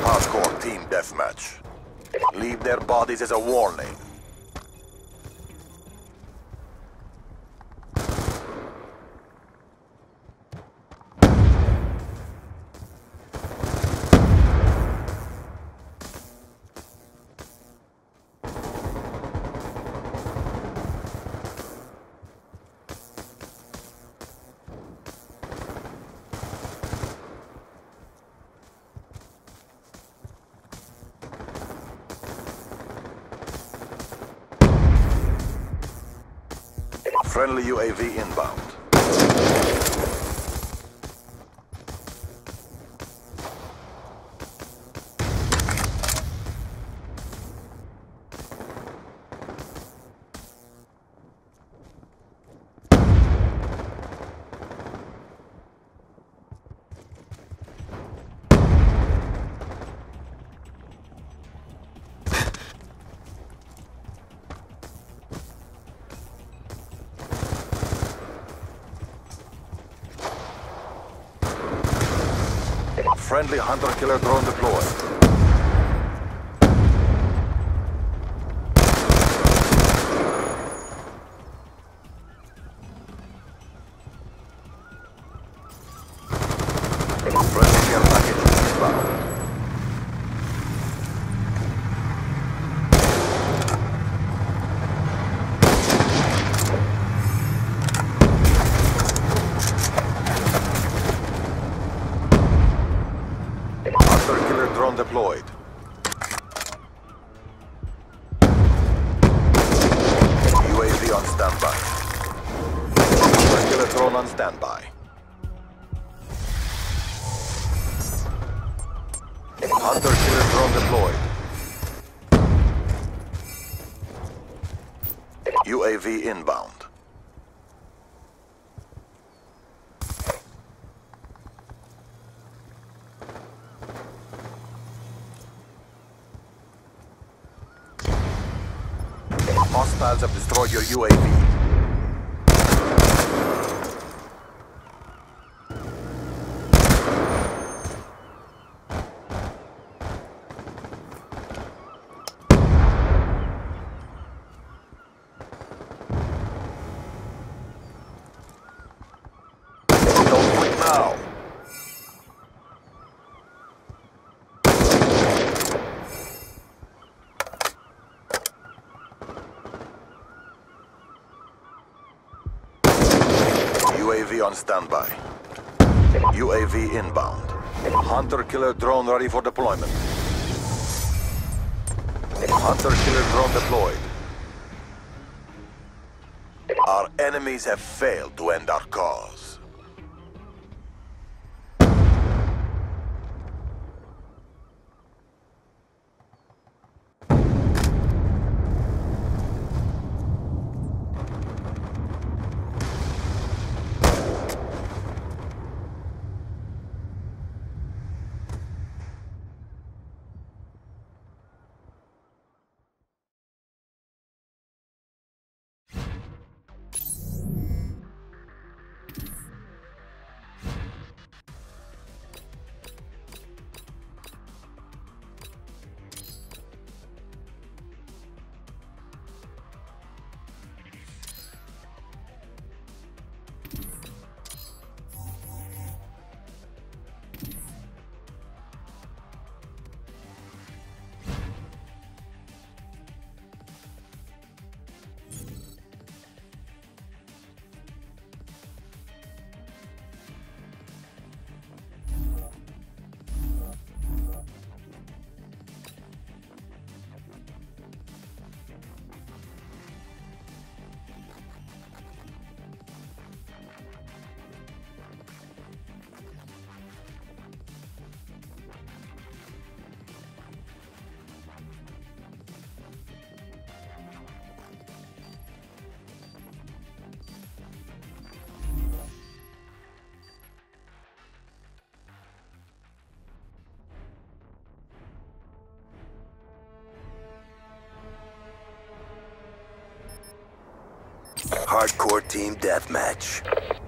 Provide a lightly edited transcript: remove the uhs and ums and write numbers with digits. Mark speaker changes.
Speaker 1: Hardcore team deathmatch. Leave their bodies as a warning. Friendly UAV inbound. Friendly hunter-killer drone deployed. Friendly care package inbound. Hunter-killer drone deployed. UAV on standby. Hunter-killer drone on standby. Hunter-killer drone deployed. UAV inbound. Hostiles have destroyed your UAV. Don't quit now. UAV on standby. UAV inbound. Hunter-killer drone ready for deployment. Hunter-killer drone deployed. Our enemies have failed to end our cause. Hardcore team deathmatch.